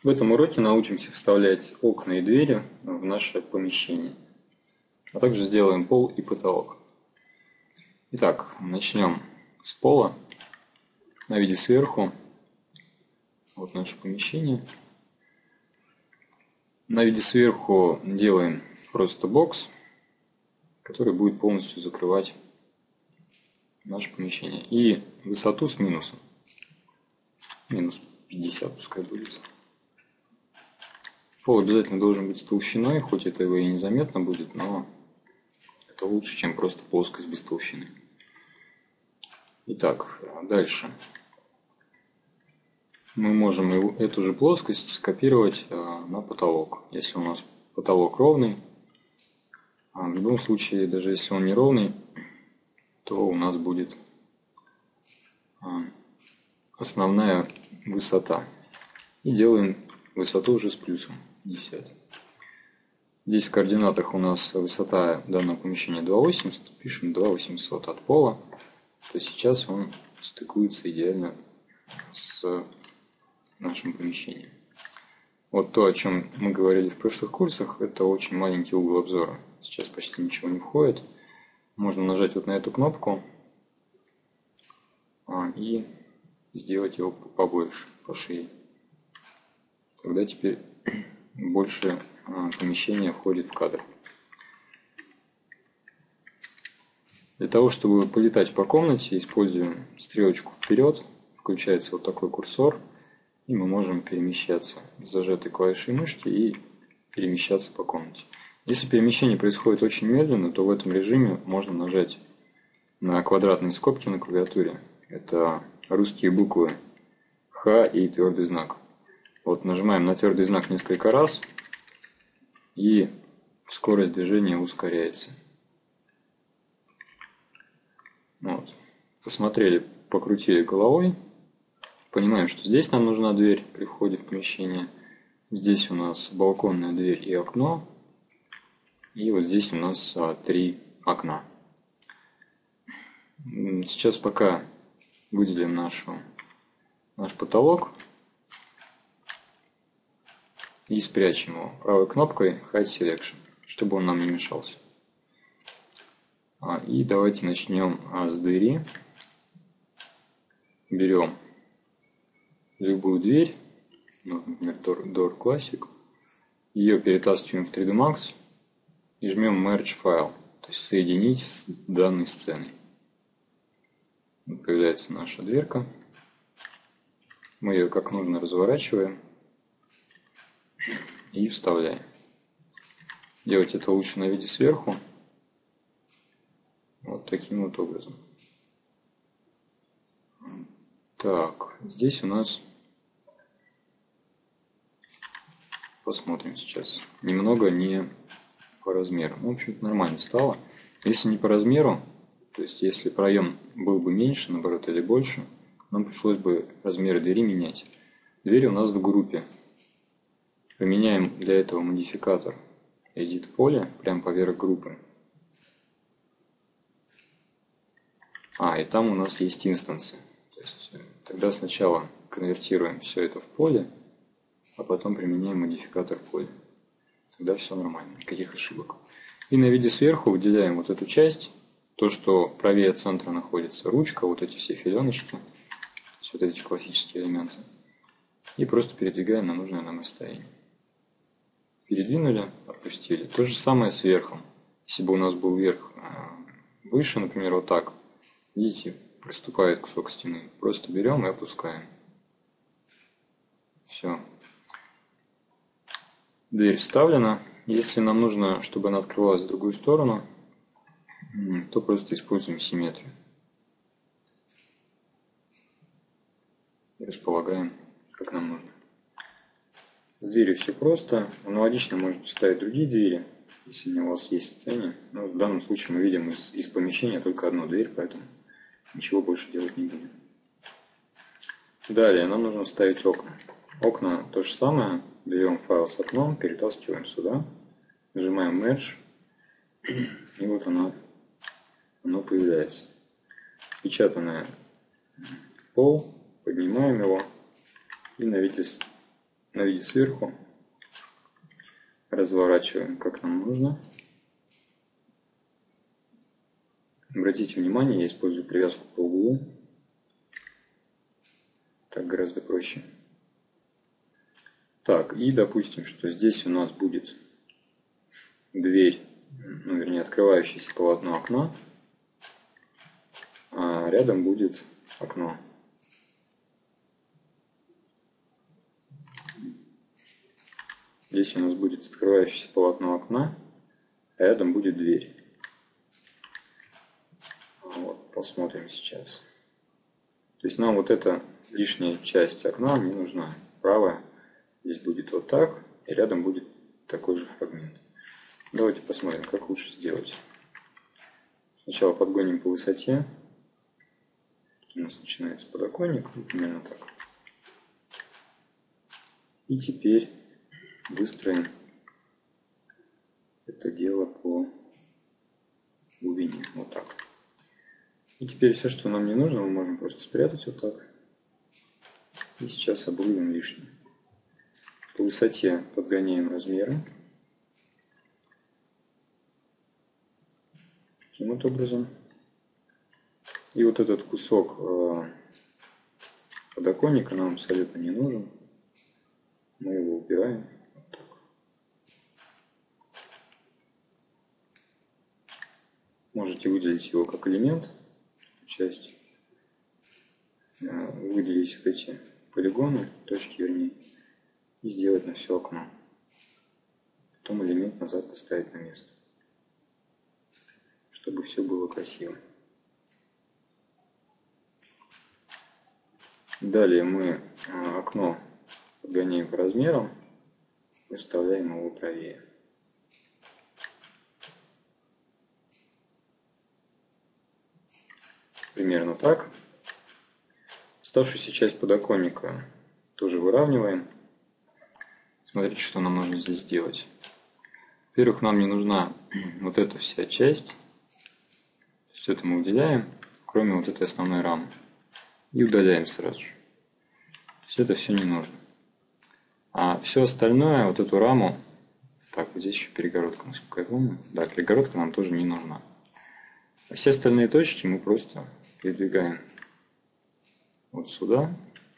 В этом уроке научимся вставлять окна и двери в наше помещение, а также сделаем пол и потолок. Итак, начнем с пола. На виде сверху вот наше помещение. На виде сверху делаем просто бокс, который будет полностью закрывать наше помещение. И высоту с минусом. Минус 50 пускай будет. Пол обязательно должен быть с толщиной, хоть этого и незаметно будет, но это лучше, чем просто плоскость без толщины. Итак, дальше. Мы можем эту же плоскость скопировать на потолок. Если у нас потолок ровный, в любом случае, даже если он не ровный, то у нас будет основная высота. И делаем высоту уже с плюсом 50. Здесь в координатах у нас высота данного помещения 2,80. Пишем 2,800 от пола. То сейчас он стыкуется идеально с нашим помещением. Вот то, о чем мы говорили в прошлых курсах, это очень маленький угол обзора. Сейчас почти ничего не входит. Можно нажать вот на эту кнопку и сделать его побольше, пошире. Тогда теперь больше помещения входит в кадр. Для того, чтобы полетать по комнате, используем стрелочку вперед. Включается вот такой курсор. И мы можем перемещаться с зажатой клавишей мышки и перемещаться по комнате. Если перемещение происходит очень медленно, то в этом режиме можно нажать на квадратные скобки на клавиатуре. Это русские буквы Х и твердый знак. Вот нажимаем на твердый знак несколько раз, и скорость движения ускоряется. Вот. Посмотрели, покрутили головой. Понимаем, что здесь нам нужна дверь при входе в помещение. Здесь у нас балконная дверь и окно. И вот здесь у нас 3 окна. Сейчас пока выделим наш потолок и спрячем его правой кнопкой Hide Selection, чтобы он нам не мешался. И давайте начнем с двери. Берем любую дверь, например, Door Classic, ее перетаскиваем в 3D Max и жмем Merge File, то есть соединить с данной сценой. Появляется наша дверка. Мы ее как нужно разворачиваем и вставляем. Делать это лучше на виде сверху. Вот таким вот образом. Так, здесь у нас, посмотрим сейчас, немного не по размеру. В общем-то, нормально стало. Если не по размеру, то есть если проем был бы меньше, наоборот, или больше, нам пришлось бы размеры двери менять. Двери у нас в группе. Поменяем для этого модификатор Edit поле прямо поверх группы. И там у нас есть инстансы. То есть тогда сначала конвертируем все это в поле, а потом применяем модификатор поле. Тогда все нормально, никаких ошибок. И на виде сверху выделяем вот эту часть, то, что правее центра находится ручка, вот эти все филеночки, вот эти классические элементы. И просто передвигаем на нужное нам расстояние. Передвинули, опустили. То же самое сверху. Если бы у нас был верх выше, например, вот так, видите, приступает кусок стены. Просто берем и опускаем. Все. Дверь вставлена. Если нам нужно, чтобы она открывалась в другую сторону, то просто используем симметрию. И располагаем, как нам нужно. С дверью все просто. Аналогично можете ставить другие двери, если у вас есть в сцене. Но в данном случае мы видим из помещения только одну дверь, поэтому ничего больше делать не будем. Далее нам нужно вставить окна. Окна то же самое. Берем файл с окном, перетаскиваем сюда, нажимаем Merge, и вот оно появляется. Впечатанное в пол, поднимаем его и на виде на виде сверху, разворачиваем как нам нужно. Обратите внимание, я использую привязку по углу. Так гораздо проще. Так, и допустим, что здесь у нас будет дверь, ну, вернее, открывающееся полотно окна, а рядом будет окно. Здесь у нас будет открывающееся полотно окна, а рядом будет дверь. Вот, посмотрим сейчас. То есть нам вот эта лишняя часть окна не нужна. Правая здесь будет вот так, и рядом будет такой же фрагмент. Давайте посмотрим, как лучше сделать. Сначала подгоним по высоте. Тут у нас начинается подоконник, примерно так. И теперь выстроим это дело по глубине. Вот так. И теперь все, что нам не нужно, мы можем просто спрятать вот так. И сейчас обрубим лишнее. По высоте подгоняем размеры. Таким вот образом. И вот этот кусок подоконника нам абсолютно не нужен. Мы его убираем. Вот так. Можете выделить его как элемент. Часть. Выделить вот эти полигоны, точки вернее, и сделать на все окно. Потом элемент назад поставить на место, чтобы все было красиво. Далее мы окно подгоняем по размерам, выставляем его правее. Примерно так. Оставшуюся часть подоконника тоже выравниваем. Смотрите, что нам нужно здесь сделать. Во-первых, нам не нужна вот эта вся часть. Все это мы уделяем, кроме вот этой основной рамы. И удаляем сразу же. Все это все не нужно. А все остальное, вот эту раму, так, вот здесь еще перегородка, насколько я помню. Да, перегородка нам тоже не нужна. А все остальные точки мы просто передвигаем вот сюда.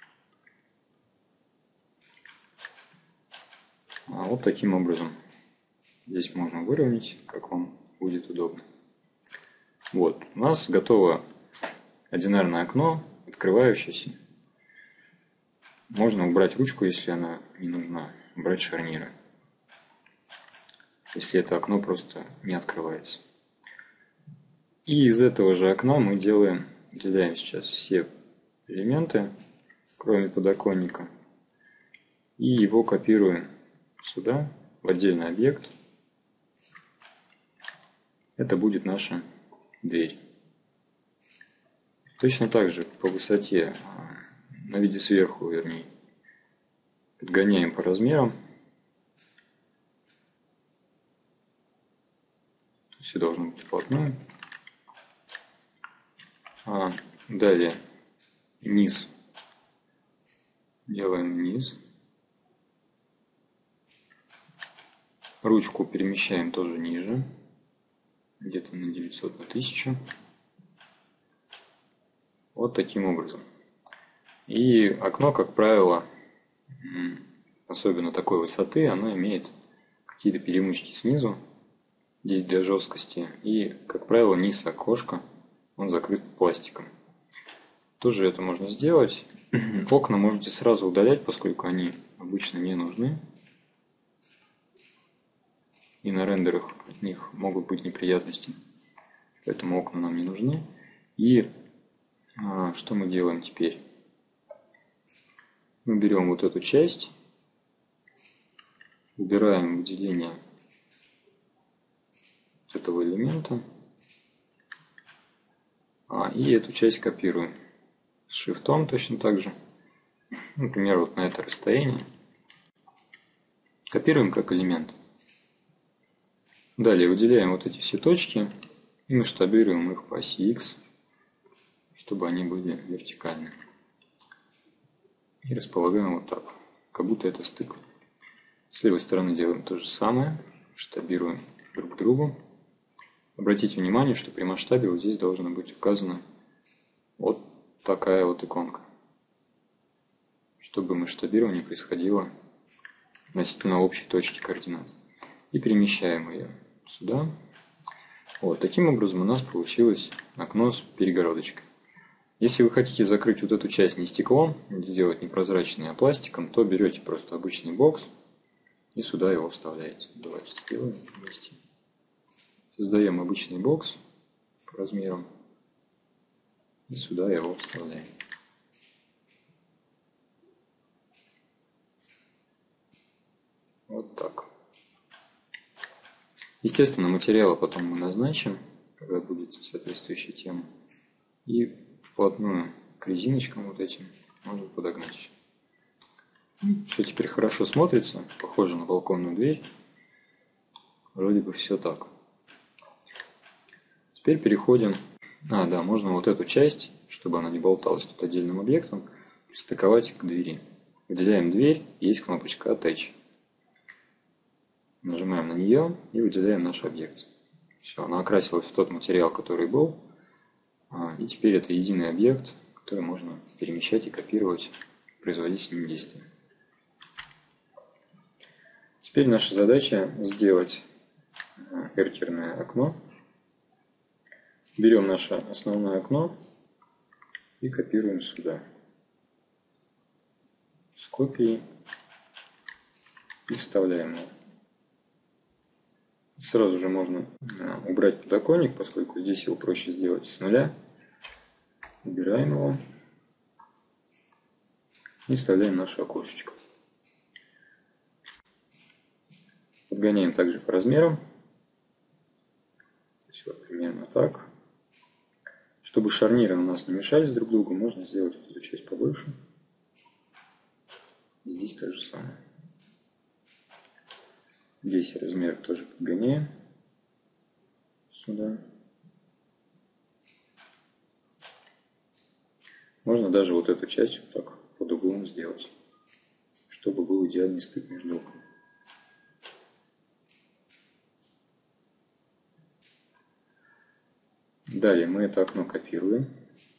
Вот таким образом. Здесь можно выровнять, как вам будет удобно. Вот, у нас готово одинарное окно, открывающееся. Можно убрать ручку, если она не нужна, убрать шарниры, если это окно просто не открывается. И из этого же окна мы выделяем сейчас все элементы, кроме подоконника, и его копируем сюда, в отдельный объект. Это будет наша дверь. Точно так же по высоте, на виде сверху, вернее, подгоняем по размерам. Все должно быть вплотную. Далее низ. Делаем низ. Ручку перемещаем тоже ниже. Где-то на 900, на 1000. Вот таким образом. И окно, как правило, особенно такой высоты, оно имеет какие-то перемычки снизу. Здесь для жесткости. И, как правило, низ окошка, он закрыт пластиком. Тоже это можно сделать. Окна можете сразу удалять, поскольку они обычно не нужны. И на рендерах от них могут быть неприятности. Поэтому окна нам не нужны. И что мы делаем теперь? Мы берем вот эту часть, убираем выделение этого элемента, и эту часть копируем с шрифтом точно так же. Например, вот на это расстояние. Копируем как элемент. Далее выделяем вот эти все точки и масштабируем их по оси X, чтобы они были вертикальны. И располагаем вот так. как будто это стык. С левой стороны делаем то же самое, масштабируем друг к другу. Обратите внимание, что при масштабе вот здесь должна быть указана вот такая вот иконка, чтобы масштабирование происходило относительно общей точки координат. И перемещаем ее сюда. Вот таким образом у нас получилось окно с перегородочкой. Если вы хотите закрыть вот эту часть не стеклом, сделать не прозрачной, а пластиком, то берете просто обычный бокс и сюда его вставляете. Давайте сделаем вместе. Создаем обычный бокс по размерам и сюда его вставляем. Вот так. Естественно, материалы потом мы назначим, когда будет соответствующая тема. И вплотную к резиночкам вот этим можно подогнать все. Все теперь хорошо смотрится, похоже на балконную дверь. Вроде бы все так. Теперь переходим. Да, можно вот эту часть, чтобы она не болталась тут отдельным объектом, пристыковать к двери. Выделяем дверь, есть кнопочка Attach. Нажимаем на нее и выделяем наш объект. Все, она окрасилась в тот материал, который был. И теперь это единый объект, который можно перемещать и копировать, производить с ним действия. Теперь наша задача сделать эркерное окно. Берем наше основное окно и копируем сюда. С копией и вставляем его. Сразу же можно убрать подоконник, поскольку здесь его проще сделать с нуля. Убираем его и вставляем наше окошечко. Подгоняем также по размерам. То есть вот примерно так. Чтобы шарниры у нас не мешались друг другу, можно сделать эту часть побольше. И здесь то же самое. Здесь размер тоже подгоняем сюда. Можно даже вот эту часть вот так под углом сделать, чтобы был идеальный стык между окнами. Далее мы это окно копируем,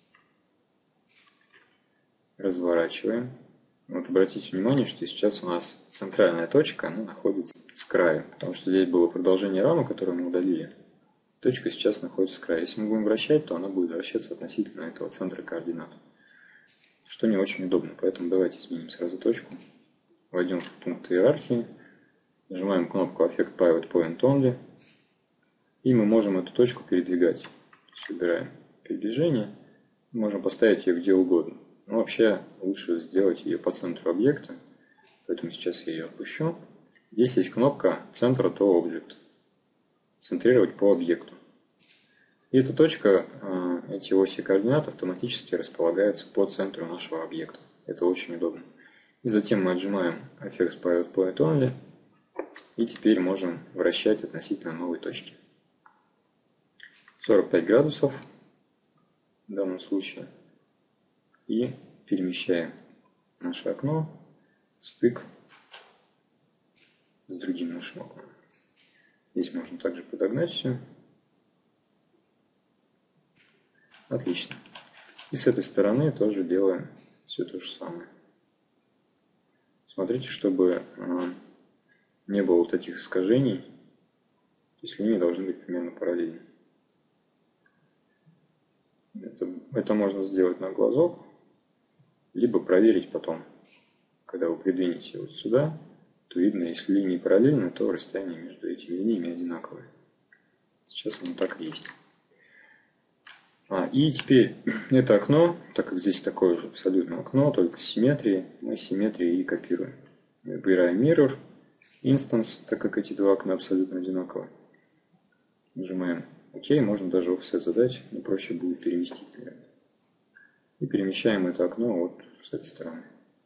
разворачиваем. Вот обратите внимание, что сейчас у нас центральная точка, она находится с краю, потому что здесь было продолжение рамы, которое мы удалили. Точка сейчас находится с края. Если мы будем вращать, то она будет вращаться относительно этого центра координат, что не очень удобно. Поэтому давайте изменим сразу точку. Войдем в пункт иерархии, нажимаем кнопку Affect Pivot Point Only, и мы можем эту точку передвигать. То есть выбираем передвижение, можем поставить ее где угодно. Но вообще лучше сделать ее по центру объекта, поэтому сейчас я ее отпущу. Здесь есть кнопка Center to Object, центрировать по объекту. И эта точка, эти оси координат автоматически располагаются по центру нашего объекта. Это очень удобно. И затем мы отжимаем Affect Pivot Point Only, и теперь можем вращать относительно новой точки. 45 градусов в данном случае. И перемещаем наше окно в стык с другим нашим окном. Здесь можно также подогнать все. Отлично. И с этой стороны тоже делаем все то же самое. Смотрите, чтобы не было вот этих искажений. То есть линии должны быть примерно параллельны. Это можно сделать на глазок, либо проверить потом. Когда вы придвинете вот сюда, то видно, если линии параллельны, то расстояние между этими линиями одинаковое. Сейчас оно так и есть. И теперь это окно, так как здесь такое же абсолютно окно, только с симметрией, мы симметрии и копируем. Выбираем Mirror, Instance, так как эти два окна абсолютно одинаковые. Нажимаем ОК, можно даже offset задать, но проще будет переместить. И перемещаем это окно вот с этой стороны.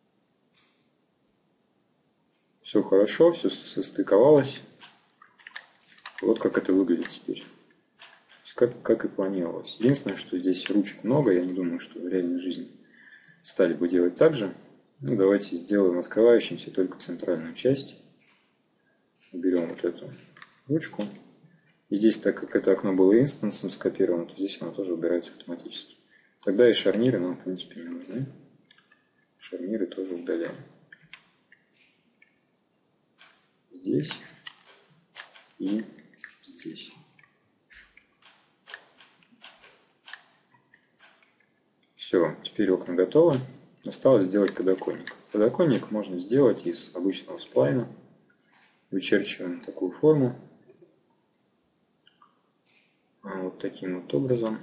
Все хорошо, все состыковалось. Вот как это выглядит теперь. Как и планировалось. Единственное, что здесь ручек много, я не думаю, что в реальной жизни стали бы делать так же. Ну, давайте сделаем открывающимся только центральную часть. Берем вот эту ручку. И здесь, так как это окно было инстансом скопировано, то здесь оно тоже убирается автоматически. Тогда и шарниры нам, в принципе, не нужны. Шарниры тоже удаляем. Здесь и здесь. Все, теперь окна готовы. Осталось сделать подоконник. Подоконник можно сделать из обычного сплайна. Вычерчиваем такую форму. Вот таким вот образом.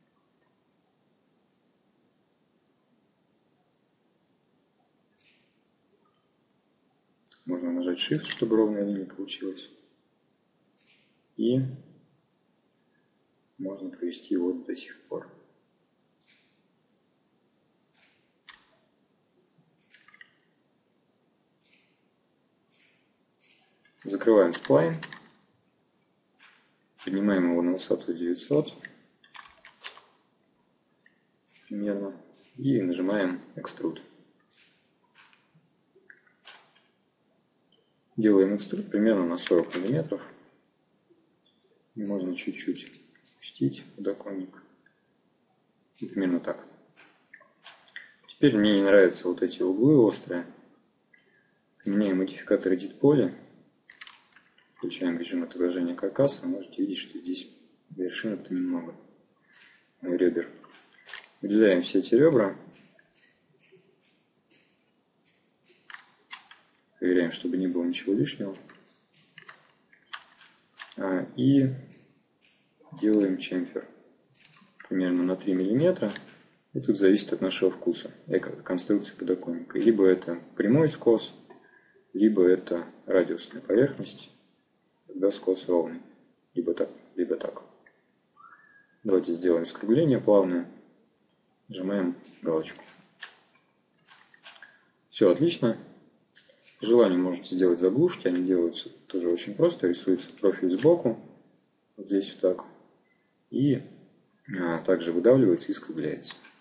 Можно нажать Shift, чтобы ровная линия получилась. И можно провести вот до сих пор. Закрываем сплайн. Поднимаем его на высоту 900 примерно. И нажимаем Extrude. Делаем экструд примерно на 40 мм. Можно чуть-чуть опустить подоконник. И примерно так. Теперь мне не нравятся вот эти углы острые. Применяем модификатор Edit Poly. Включаем режим отображения каркаса. Вы можете видеть, что здесь вершинок-то немного. Ребер. Выделяем все эти ребра. Проверяем, чтобы не было ничего лишнего. И делаем чемфер. Примерно на 3 мм. И тут зависит от нашего вкуса и конструкции подоконника. Либо это прямой скос, либо это радиусная поверхность. Тогда скос ровный. Либо так, либо так. Давайте сделаем скругление плавное. Нажимаем галочку. Все отлично. По желанию можете сделать заглушки. Они делаются тоже очень просто. Рисуется профиль сбоку. Вот здесь вот так. И также выдавливается и скругляется.